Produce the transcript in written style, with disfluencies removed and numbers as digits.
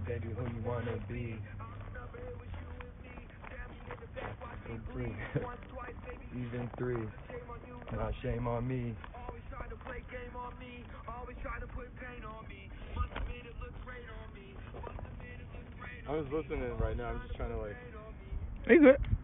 baby, who you wanna be? In three, even three. Not shame on me. I'm just listening right now. I'm just trying to like. Are you good?